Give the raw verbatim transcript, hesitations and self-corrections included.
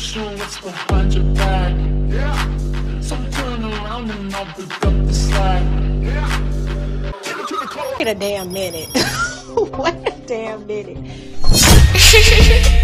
sure what's behind your back. Yeah. So turn around and I'll pick up the slack. Yeah. Take it to the club. Wait a damn minute. Wait a damn minute.